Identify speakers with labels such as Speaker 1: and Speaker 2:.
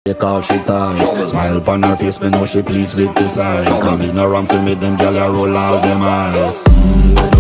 Speaker 1: Take all she ties. Smile upon her face, me know she pleased with this eye. Come ignorant to me, them gyal a roll out them eyes.